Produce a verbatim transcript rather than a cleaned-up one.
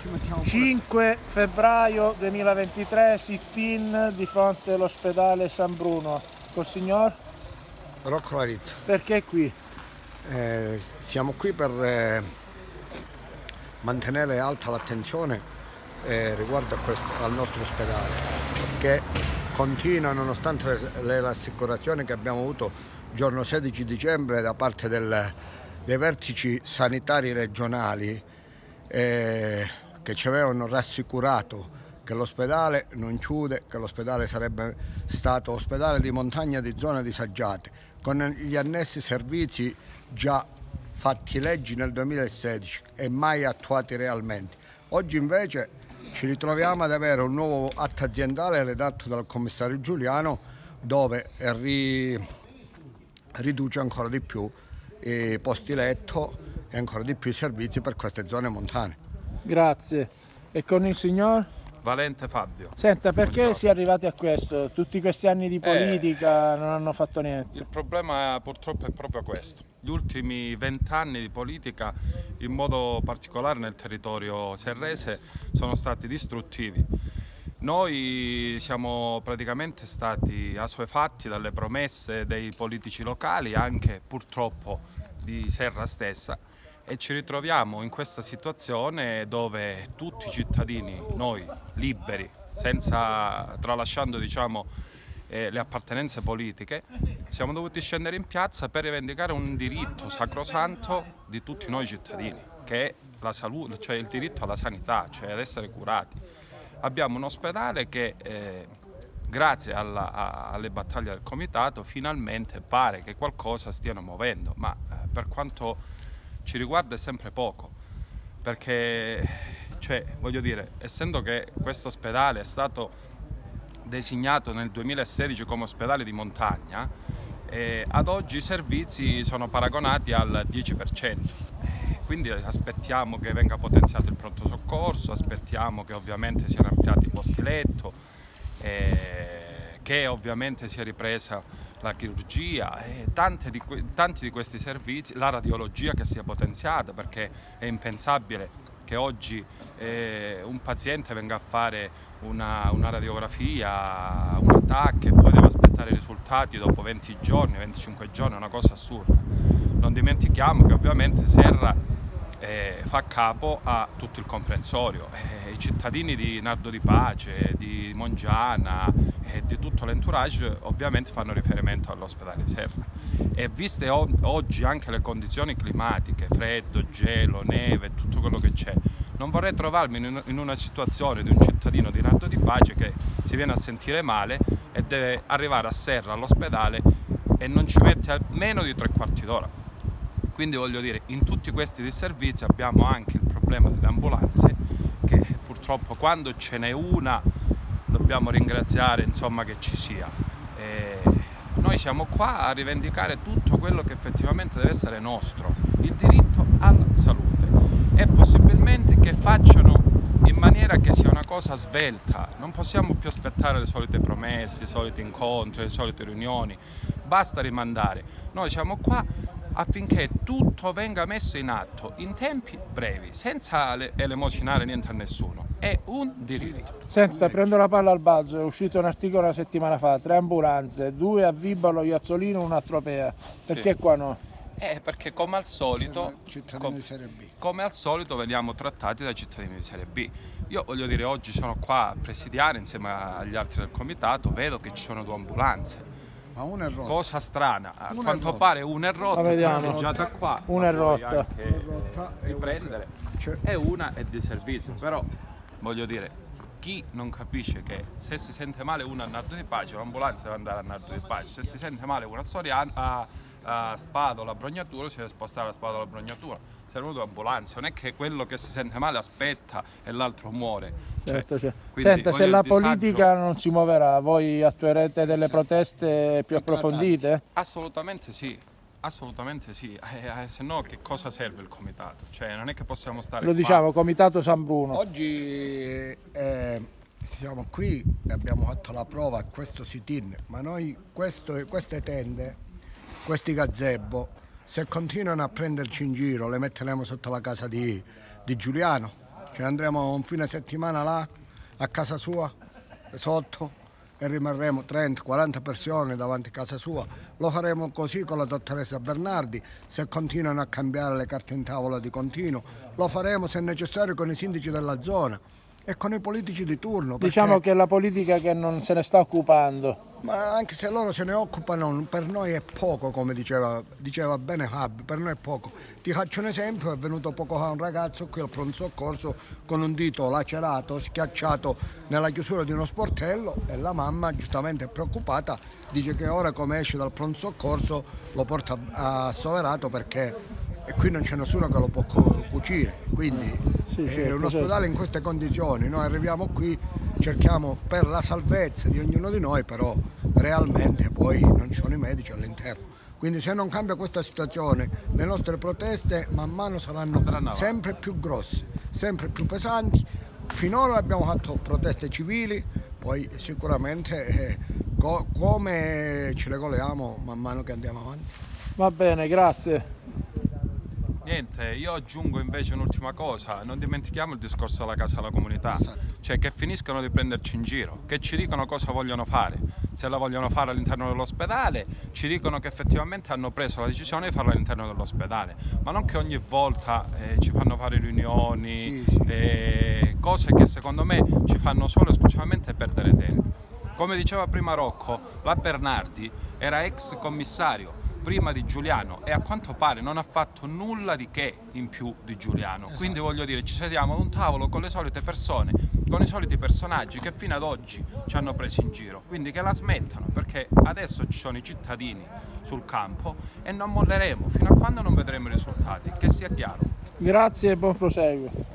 cinque febbraio duemilaventitré, sit-in di fronte all'ospedale San Bruno. Col signor? Rocco Larizza. Perché qui? Eh, siamo qui per eh, mantenere alta l'attenzione eh, riguardo a questo, al nostro ospedale, che continua, nonostante le, le rassicurazioni che abbiamo avuto il giorno sedici dicembre da parte del, dei vertici sanitari regionali, eh, che ci avevano rassicurato che l'ospedale non chiude, che l'ospedale sarebbe stato ospedale di montagna di zone disagiate, con gli annessi servizi già fatti leggi nel duemilasedici e mai attuati realmente. Oggi invece ci ritroviamo ad avere un nuovo atto aziendale redatto dal commissario Giuliano, dove ri, riduce ancora di più i posti letto e ancora di più i servizi per queste zone montane. Grazie. E con il signor? Valente Fabio. Senta, perché Buongiorno. si è arrivati a questo? Tutti questi anni di politica eh, non hanno fatto niente. Il problema purtroppo è proprio questo. Gli ultimi vent'anni di politica, in modo particolare nel territorio serrese, sono stati distruttivi. Noi siamo praticamente stati assuefatti dalle promesse dei politici locali, anche purtroppo di Serra stessa, e ci ritroviamo in questa situazione dove tutti i cittadini, noi liberi, senza, tralasciando diciamo, eh, le appartenenze politiche, siamo dovuti scendere in piazza per rivendicare un diritto sacrosanto di tutti noi cittadini, che è la salute, cioè il diritto alla sanità, cioè ad essere curati. Abbiamo un ospedale che eh, grazie alla, a, alle battaglie del comitato finalmente pare che qualcosa stiano muovendo, ma eh, per quanto ci riguarda è sempre poco, perché cioè, voglio dire, essendo che questo ospedale è stato designato nel duemilasedici come ospedale di montagna, eh, ad oggi i servizi sono paragonati al dieci per cento, eh, quindi aspettiamo che venga potenziato il pronto soccorso, aspettiamo che ovviamente siano ampliati i posti letto, eh, che ovviamente sia ripresa la chirurgia e tanti di, tanti di questi servizi, la radiologia che sia potenziata, perché è impensabile che oggi eh, un paziente venga a fare una, una radiografia, una T A C e poi deve aspettare i risultati dopo venti giorni, venticinque giorni, è una cosa assurda. Non dimentichiamo che ovviamente Serra eh, fa capo a tutto il comprensorio, eh, i cittadini di Nardo di Pace, di Mongiana e di tutto l'entourage ovviamente fanno riferimento all'ospedale di Serra, e viste oggi anche le condizioni climatiche, freddo, gelo, neve, tutto quello che c'è, non vorrei trovarmi in una situazione di un cittadino di Nardo di Pace che si viene a sentire male e deve arrivare a Serra all'ospedale e non ci mette meno di tre quarti d'ora. Quindi voglio dire, in tutti questi disservizi abbiamo anche il problema delle ambulanze, che purtroppo quando ce n'è una dobbiamo ringraziare insomma che ci sia. E noi siamo qua a rivendicare tutto quello che effettivamente deve essere nostro, il diritto alla salute, e possibilmente che facciano in maniera che sia una cosa svelta. Non possiamo più aspettare le solite promesse, i soliti incontri, le solite riunioni, basta rimandare. Noi siamo qua affinché tutto venga messo in atto in tempi brevi, senza elemosinare niente a nessuno. È un diritto. Senta, prendo la palla al balzo, è uscito un articolo una settimana fa, tre ambulanze, due a Vibalo, Iazzolino, una a Tropea. Perché sì. Qua no? Eh, perché come al solito, cittadini di Serie B. come al solito veniamo trattati da cittadini di Serie B. Io voglio dire, oggi sono qua a presidiare insieme agli altri del comitato, vedo che ci sono due ambulanze. Ma una è rotta. Cosa strana, a una quanto pare una è rotta, vediamo. già da qua, una è rotta, anche riprendere, e una è di servizio, però voglio dire, chi non capisce che se si sente male una a Nardo di Pace, l'ambulanza deve andare a Nardo di Pace, se si sente male una a Soriano, a, a Spadola, a Brognatura, si deve spostare a Spadola, a Brognatura. Servono due ambulanze, non è che quello che si sente male aspetta e l'altro muore. Cioè, certo, certo. Senta, se la disagio... politica non si muoverà, voi attuerete delle proteste più approfondite? Assolutamente sì, assolutamente sì, eh, eh, se no che cosa serve il comitato? Cioè non è che possiamo stare Lo qua. diciamo, comitato San Bruno. Oggi eh, siamo qui e abbiamo fatto la prova a questo sit-in, ma noi questo, queste tende, questi gazebo, se continuano a prenderci in giro le metteremo sotto la casa di, di Giuliano, ce ne andremo un fine settimana là, a casa sua, sotto, e rimarremo trenta quaranta persone davanti a casa sua. Lo faremo così con la dottoressa Bernardi, se continuano a cambiare le carte in tavola di continuo. Lo faremo se necessario con i sindaci della zona e con i politici di turno. Perché... Diciamo che è la politica che non se ne sta occupando. Ma anche se loro se ne occupano, per noi è poco, come diceva, diceva bene Hub, per noi è poco. Ti faccio un esempio: è venuto poco fa un ragazzo qui al pronto soccorso con un dito lacerato, schiacciato nella chiusura di uno sportello, e la mamma, giustamente preoccupata, dice che ora come esce dal pronto soccorso lo porta assoverato perché e qui non c'è nessuno che lo può cucire. Quindi sì, sì, è un ospedale in queste condizioni. Noi arriviamo qui, cerchiamo per la salvezza di ognuno di noi, però realmente poi non ci sono i medici all'interno. Quindi se non cambia questa situazione, le nostre proteste man mano saranno sempre più grosse, sempre più pesanti. Finora abbiamo fatto proteste civili, poi sicuramente eh, co come ci regoliamo man mano che andiamo avanti. Va bene, grazie. Niente, io aggiungo invece un'ultima cosa: non dimentichiamo il discorso della casa alla comunità, Esatto. Cioè che finiscano di prenderci in giro, che ci dicono cosa vogliono fare, se la vogliono fare all'interno dell'ospedale, ci dicono che effettivamente hanno preso la decisione di farla all'interno dell'ospedale, ma non che ogni volta eh, ci fanno fare riunioni, sì, sì. Eh, cose che secondo me ci fanno solo e esclusivamente perdere tempo. Come diceva prima Rocco, la Bernardi era ex commissario prima di Giuliano e a quanto pare non ha fatto nulla di che in più di Giuliano. Esatto. Quindi voglio dire, ci sediamo ad un tavolo con le solite persone, con i soliti personaggi che fino ad oggi ci hanno preso in giro. Quindi che la smettano, perché adesso ci sono i cittadini sul campo e non molleremo fino a quando non vedremo i risultati, che sia chiaro. Grazie e buon proseguo.